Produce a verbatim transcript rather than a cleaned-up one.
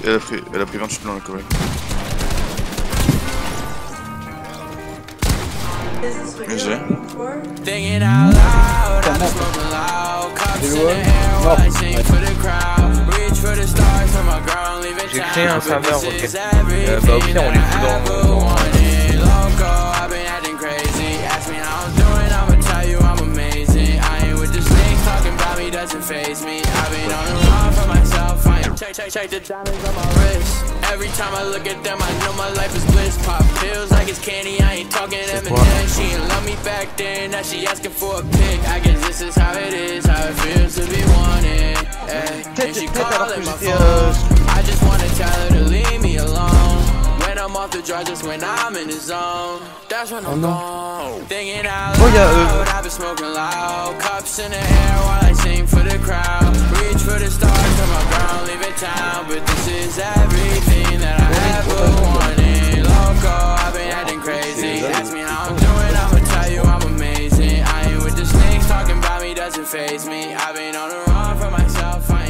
Elle a pris, elle a pris vingt-huit dans la Corée. G G. J'ai créé un serveur, ok. Euh, bah au pire on les fout dans... Check, check the diamonds on my wrist. Every time I look at them, I know my life is bliss. Pop pills like it's candy, I ain't talking M and M's. She didn't love me back then, now she asking for a pic. I guess this is how it is, how it feels to be wanted. Ay, and she calling my phone. I just wanna tell her to leave me alone. When I'm off the drugs, that's when I'm in the zone. That's when I'm gone. Thinking out loud, I've been smoking loud. Cups in the air while I sing for the crowd. Reach for the stars, come on ground, leave it town. But this is everything that I ever wanted. Loco, I've been acting crazy. Ask me how I'm doing, I'ma tell you I'm amazing. I ain't with the snakes, talking about me doesn't faze me. I've been on the run for myself. I